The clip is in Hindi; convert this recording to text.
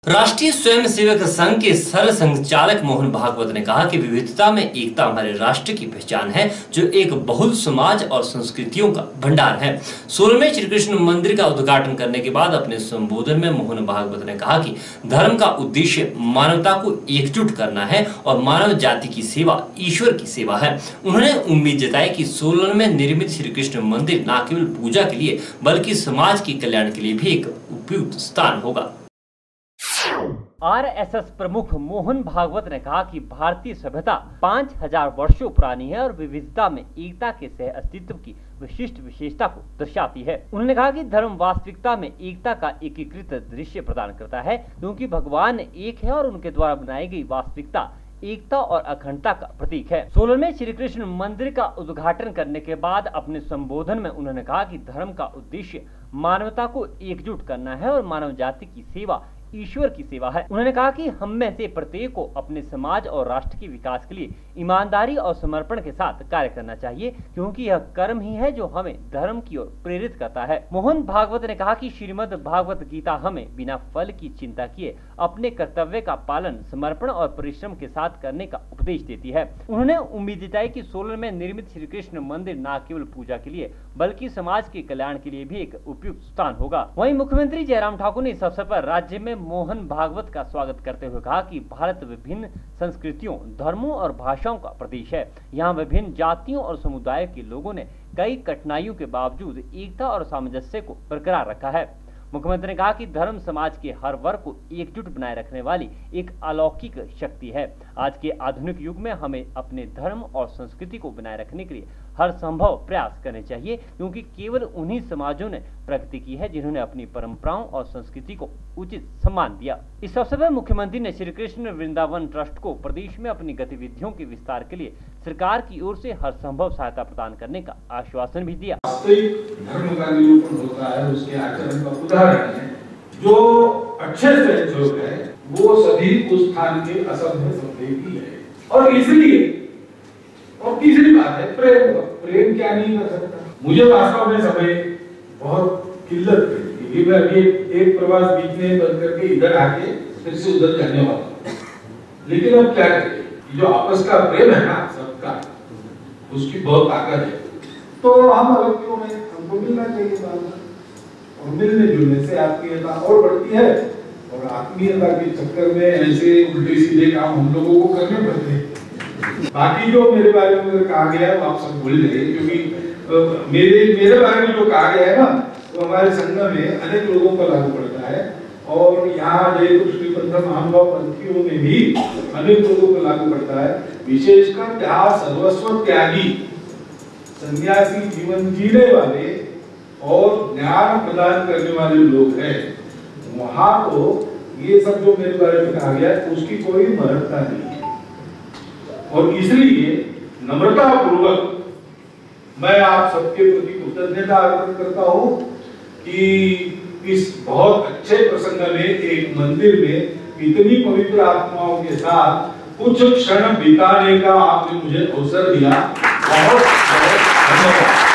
राष्ट्रीय स्वयंसेवक संघ के सरल संचालक मोहन भागवत ने कहा कि विविधता में एकता हमारे राष्ट्र की पहचान है, जो एक बहुल समाज और संस्कृतियों का भंडार है। सोलन में श्री कृष्ण मंदिर का उद्घाटन करने के बाद अपने संबोधन में मोहन भागवत ने कहा कि धर्म का उद्देश्य मानवता को एकजुट करना है और मानव जाति की सेवा ईश्वर की सेवा है। उन्होंने उम्मीद जताई कि सोलन में निर्मित श्री कृष्ण मंदिर न केवल पूजा के लिए बल्कि समाज के कल्याण के लिए भी एक उपयुक्त स्थान होगा। आरएसएस प्रमुख मोहन भागवत ने कहा कि भारतीय सभ्यता 5000 वर्षों पुरानी है और विविधता में एकता के सह अस्तित्व की विशिष्ट विशेषता को दर्शाती है। उन्होंने कहा कि धर्म वास्तविकता में एकता का एकीकृत दृश्य प्रदान करता है, क्योंकि भगवान एक है और उनके द्वारा बनाई गई वास्तविकता एकता और अखंडता का प्रतीक है। सोलन में श्री कृष्ण मंदिर का उद्घाटन करने के बाद अपने संबोधन में उन्होंने कहा कि धर्म का उद्देश्य मानवता को एकजुट करना है और मानव जाति की सेवा ईश्वर की सेवा है। उन्होंने कहा कि हम में से प्रत्येक को अपने समाज और राष्ट्र के विकास के लिए ईमानदारी और समर्पण के साथ कार्य करना चाहिए, क्योंकि यह कर्म ही है जो हमें धर्म की ओर प्रेरित करता है। मोहन भागवत ने कहा कि श्रीमद् भागवत गीता हमें बिना फल की चिंता किए अपने कर्तव्य का पालन समर्पण और परिश्रम के साथ करने का उपदेश देती है। उन्होंने उम्मीद जताई कि सोलन में निर्मित श्री कृष्ण मंदिर न केवल पूजा के लिए बल्कि समाज के कल्याण के लिए भी एक उपयुक्त स्थान होगा। वहीं मुख्यमंत्री जयराम ठाकुर ने इस अवसर पर राज्य में मोहन भागवत का स्वागत करते हुए कहा कि भारत विभिन्न संस्कृतियों, धर्मों और भाषाओं का प्रदेश है। यहाँ विभिन्न जातियों और समुदायों के लोगों ने कई कठिनाइयों के बावजूद एकता और सामंजस्य को बरकरार रखा है। मुख्यमंत्री ने कहा कि धर्म समाज के हर वर्ग को एकजुट बनाए रखने वाली एक अलौकिक शक्ति है। आज के आधुनिक युग में हमें अपने धर्म और संस्कृति को बनाए रखने के लिए हर संभव प्रयास करने चाहिए, क्योंकि केवल उन्हीं समाजों ने प्रगति की है जिन्होंने अपनी परंपराओं और संस्कृति को उचित सम्मान दिया। इस अवसर पर मुख्यमंत्री ने श्री कृष्ण वृंदावन ट्रस्ट को प्रदेश में अपनी गतिविधियों के विस्तार के लिए सरकार की ओर से हर संभव सहायता प्रदान करने का आश्वासन भी दिया। वास्तविक धर्म का निरूपण होता है, उसके आचरण का उदाहरण है। जो अच्छे स्वयंसेवक है वो सभी उस स्थान के असभ्य संवेदी है। और इसलिए और तीसरी बात है प्रेम क्या नहीं कर सकता। मुझे वास्तव में समय बहुत किल्लत है, क्योंकि मैं अभी एक प्रवास बीच में बंद करके इधर आके फिर से उधर जाने वाला हूं। लेकिन अब क्या करें, जो आपस का प्रेम है ना सबका, उसकी बहुत ताकत है। तो हम अलग क्यों नहीं, हमको मिलना चाहिए बार-बार। और मिलने जुलने से आत्मीयता और बढ़ती है, और आत्मीयता के चक्कर में ऐसे उल्टे सीधे काम हम लोगों को करने पड़ते हैं। बाकी जो मेरे बारे में कहा गया है वो आप सब भूल गए, क्योंकि मेरे बारे में जो कहा गया है ना वो हमारे संघ में अनेक लोगों पर लागू पड़ता है, और यहाँ जयपुर पंथ महानुभाव पंथियों में भी अनेक लोगों पर लागू पड़ता है। विशेषकर जहाँ सर्वस्व त्यागी सन्यासी जीवन जीने वाले और ज्ञान प्रदान करने वाले लोग हैं, वहां तो ये सब जो मेरे बारे में कहा गया है उसकी कोई महत्ता नहीं है। और इसलिए नम्रता पूर्वक मैं आप सबके प्रति कृतज्ञता अर्पण करता हूं कि इस बहुत अच्छे प्रसंग में एक मंदिर में इतनी पवित्र आत्माओं के साथ कुछ क्षण बिताने का आपने मुझे अवसर दिया। बहुत बहुत धन्यवाद।